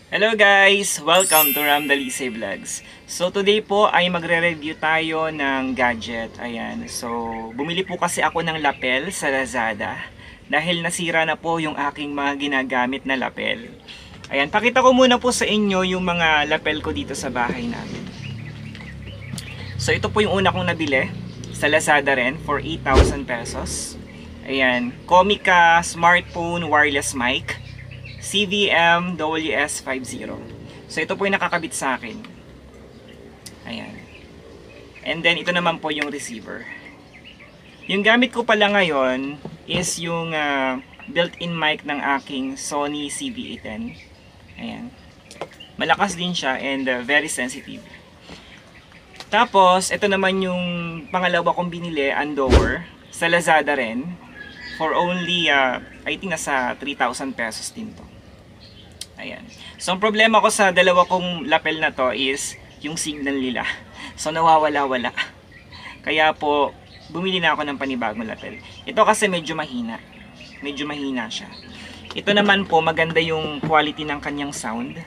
Hello guys! Welcome to Ram Dalisay Vlogs. So today po ay magre-review tayo ng gadget. Ayan. So bumili po kasi ako ng lapel sa Lazada dahil nasira na po yung aking mga ginagamit na lapel. Ayan, pakita ko muna po sa inyo yung mga lapel ko dito sa bahay namin. So ito po yung una kong nabili sa Lazada rin for 8,000 pesos. Ayan, Comica smartphone wireless mic. CVM WS50. So ito po yung nakakabit sa akin. Ayan. And then ito naman po yung receiver. Yung gamit ko pala ngayon is yung built-in mic ng aking Sony CV-A10. Ayan. Malakas din siya and very sensitive. Tapos ito naman yung pangalawa kong binili, Andover, sa Lazada rin. For only, I think nasa 3,000 pesos din to. Ayan. So, ang problema ko sa dalawa kong lapel na to is yung signal nila. So, nawawala-wala. Kaya po, bumili na ako ng panibagong lapel. Ito kasi medyo mahina. Medyo mahina siya. Ito naman po, maganda yung quality ng kanyang sound.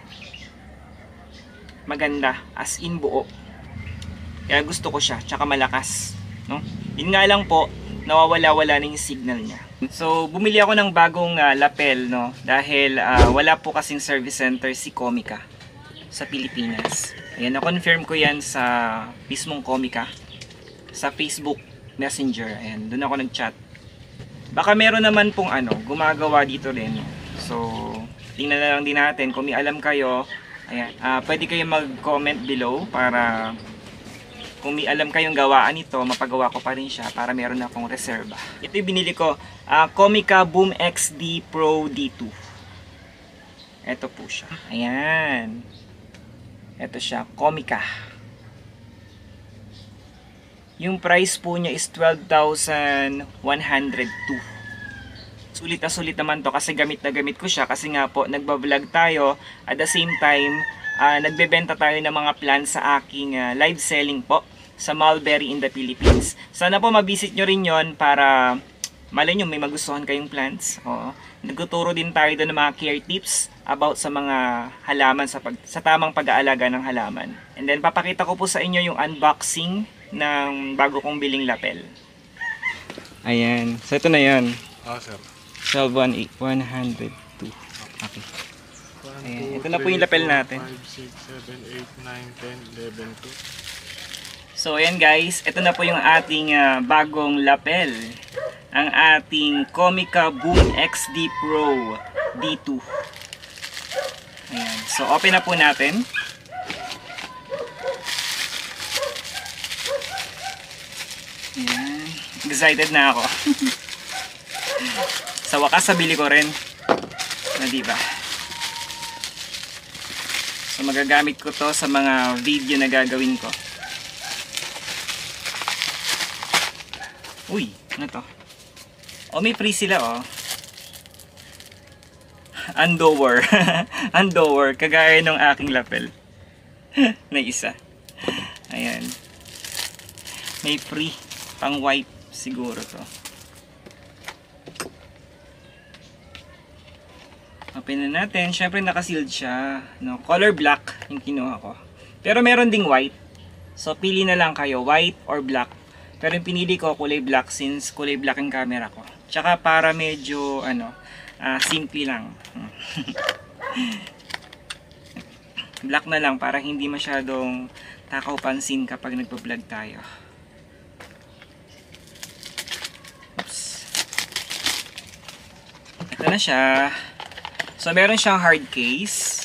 Maganda. As in buo. Kaya gusto ko siya. Tsaka malakas. No? Yun nga lang po, nawawala-wala na yung signal niya. So, bumili ako ng bagong lapel, no? Dahil wala po kasing service center si Comica sa Pilipinas. Ayan, na-confirm ko yan sa mismong Comica. Sa Facebook Messenger. Ayan, doon ako nag-chat. Baka meron naman pong gumagawa dito rin. So, tingnan na lang din natin. Kung may alam kayo, ayan, pwede kayo mag-comment below para kung may alam kayong gawaan ito, mapagawa ko pa rin siya para meron akong reserba. Ito yung binili ko, Comica Boom XD Pro D2. Ito po siya. Ayan. Ito siya, Comica. Yung price po niya is 12,102. Sulit na sulit naman to kasi gamit na gamit ko siya kasi nga po nagbablog tayo at the same time nagbebenta tayo ng mga plans sa aking live selling po sa Mulberry in the Philippines. Sana po mabisit nyo rin yon para malay nyo may magustuhan kayong plants. Oo. Nagtuturo din tayo doon ng mga care tips about sa mga halaman sa tamang pag-aalaga ng halaman. And then papakita ko po sa inyo yung unboxing ng bago kong biling lapel. Ayan. So ito na yan. Sir. 12,102. Okay. Ayan, ito na po yung lapel natin. 5, 6, 7, 8, 9, 10, 11, 12. So ayan guys, ito na po yung ating bagong lapel. Ang ating Comica Boom XD Pro D2. Ayan, so open na po natin. Ayan, excited na ako. Sa wakas, sabili ko rin. Na diba? So magagamit ko to sa mga video na gagawin ko. Uy, ano to? Oh, may free sila oh. Andover. Andover, kagaya ng aking lapel. Na isa. Ayan. May free pang wipe siguro to. Open na natin. Syempre naka-sealed siya, no? Color black yung kinuha ko. Pero meron ding white. So pili na lang kayo, white or black. Pero yung pinili ko kulay black since kulay black yung camera ko. Tsaka para medyo simple lang. Black na lang para hindi masyadong takaw pansin kapag nagpo-vlog tayo. Oops. Ito na siya. So, meron siyang hard case.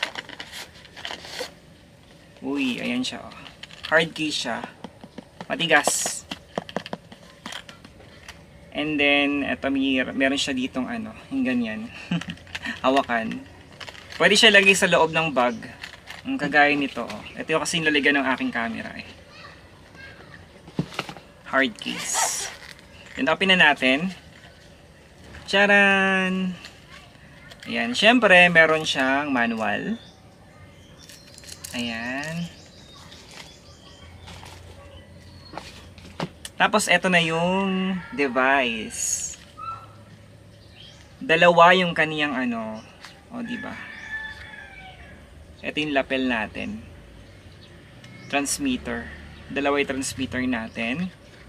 Uy, ayan siya. Oh. Hard case siya. Matigas. And then, eto, meron siya ditong yung ganyan. Hawakan. Pwede siya lagay sa loob ng bag. Ang kagaya nito. Oh. Ito yung kasi lalagyan ng aking camera. Eh. Hard case. Then, open na natin. Charan! Ayan, syempre meron siyang manual. Ayan. Tapos eto na yung device. Dalawa yung kaniyang o di ba? Ito yung lapel natin. Transmitter. Dalawa yung transmitter natin.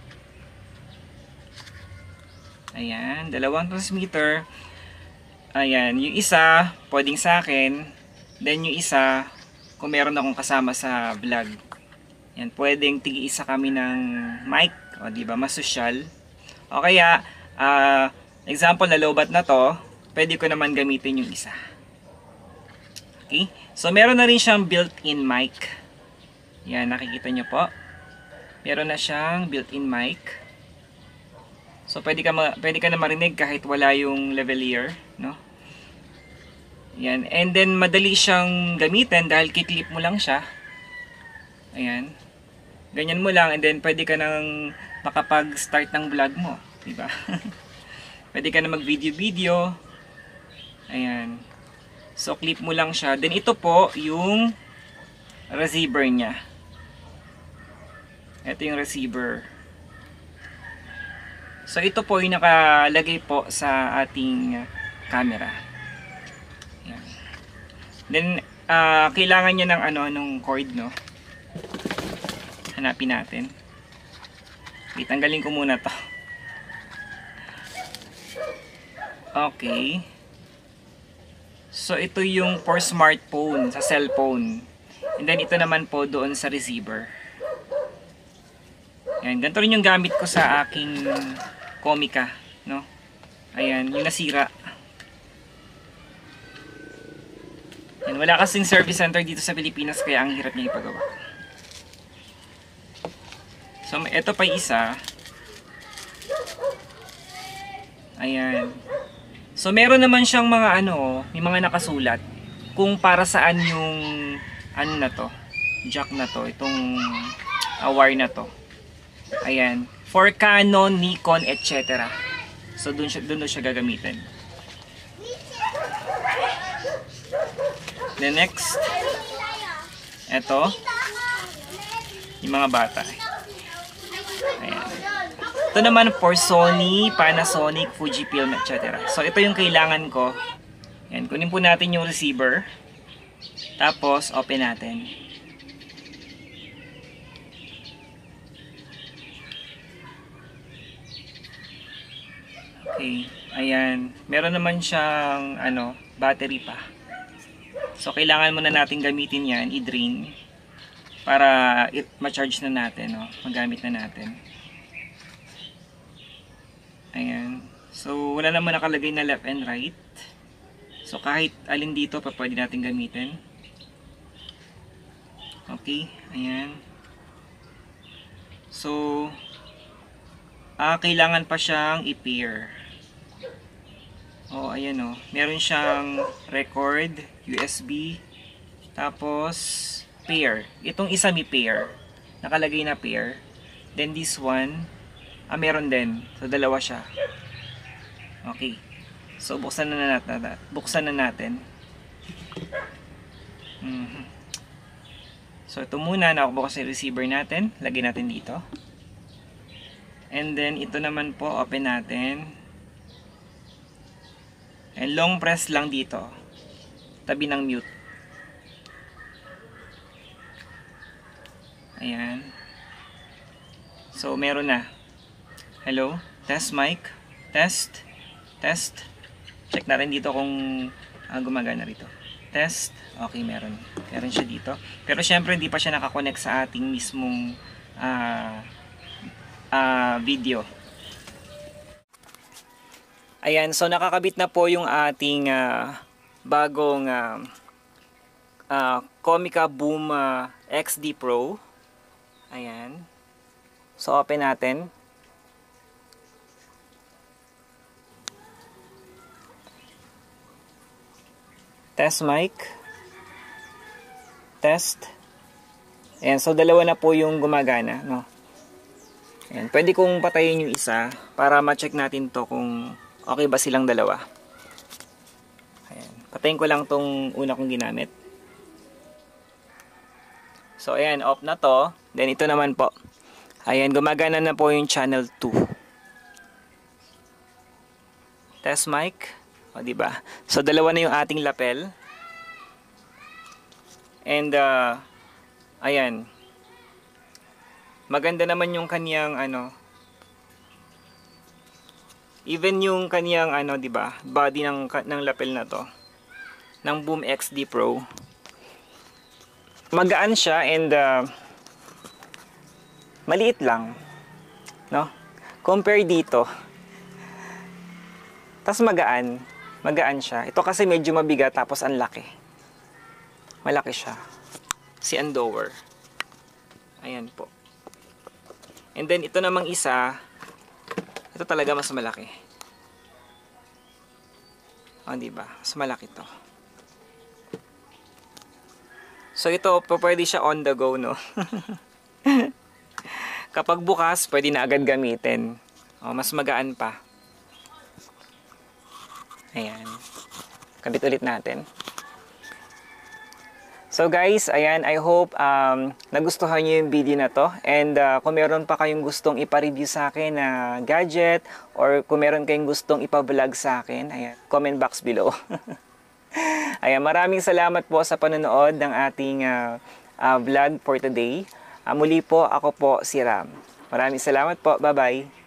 Ayan, dalawang transmitter. Ayan, yung isa, pwedeng sa akin. Then yung isa, kung meron akong kasama sa vlog. Yan, pwedeng tig-isa kami ng mic. O, diba? Mas social. O kaya, example na lowbat na to, pwede ko naman gamitin yung isa. Okay? So, meron na rin siyang built-in mic. Yan, nakikita nyo po. Meron na siyang built-in mic. So, pwede ka na marinig kahit wala yung lavalier, no? Yan. And then, madali siyang gamitin dahil kiklip mo lang siya. Ayan. Ganyan mo lang and then pwede ka nang makapag-start ng vlog mo. Diba? Pwede ka na mag-video-video. Ayan. So, clip mo lang siya. Then, ito po yung receiver niya. Ito yung receiver. So, ito po yung nakalagay po sa ating camera. Ayan. Then, kailangan niya ng nung cord, no? Hanapin natin. Tanggalin ko muna to. Okay. So, ito yung for smartphone, sa cellphone. And then, ito naman po doon sa receiver. Ayan, ganito rin yung gamit ko sa aking Comica, no? Ayan, yung nasira. Ayan, wala kasing service center dito sa Pilipinas, kaya ang hirap niya ipagawa. So, ito pa yung isa. Ayan. So, meron naman siyang mga may mga nakasulat kung para saan yung na to, jack na to, itong wire na to. Ayan. For Canon, Nikon, etc. So, doon siya gagamitin. The next, ito, yung mga bata. Ayan. Ito naman for Sony, Panasonic, Fujifilm, etc. So, ito yung kailangan ko. Ayan, kunin po natin yung receiver. Tapos, open natin. Okay, ayan. Meron naman siyang, battery pa. So, kailangan muna natin gamitin yan, i-drain. Para ma-charge na natin, no? Magamit na natin. Ayan. So, wala naman nakalagay na left and right. So, kahit alin dito, pwede natin gamitin. Okay, ayan. So, kailangan pa siyang i-pair. Ayan meron siyang record, USB, tapos pair. Itong isa may pair. Nakalagay na pair. Then this one, meron din. So, dalawa siya. Okay. So, buksan na natin. So, ito muna. Nakabukas yung receiver natin. Lagay natin dito. And then, ito naman po, open natin. And long press lang dito. Tabi ng mute. Ayan. So, meron na. Hello? Test mic. Test. Test. Check natin dito kung gumagana rito. Test. Okay, meron. Meron siya dito. Pero syempre, hindi pa siya nakakonect sa ating mismong video. Ayan, so nakakabit na po yung ating bagong Comica Boom XD Pro. Ayan. So, open natin. Test mic. Test. Ayan, so dalawa na po yung gumagana, no? Ayan, pwede kong patayin yung isa para ma-check natin to kung okay ba silang dalawa. Ayan, patayin ko lang tong una kong ginamit. So, ayan, off na to. Then, ito naman po. Ayan, gumagana na po yung channel 2. Test mic. O, diba? So, dalawa na yung ating lapel. And ayan. Maganda naman yung kaniyang ano, even yung kaniyang ano, 'di ba? Body ng lapel na 'to ng Boom XD Pro. Magaan siya and maliit lang, no? Compare dito. Tas magaan siya. Ito kasi medyo mabigat tapos ang laki. Malaki siya. Si Andover. Ayan po. And then ito namang isa, ito talaga mas malaki. O, di ba? Mas malaki to. So ito, pwede siya on the go, no? Kapag bukas, pwede na agad gamitin. O, mas magaan pa. Ayan. Kabit ulit natin. So guys, ayan, I hope nagustuhan nyo yung video na to. And kung meron pa kayong gustong ipa-review sa akin na gadget, or kung meron kayong gustong ipa-vlog sa akin, ayan, comment box below. Ayan, maraming salamat po sa panonood ng ating vlog for today. Muli po, ako po si Ram. Maraming salamat po. Bye-bye.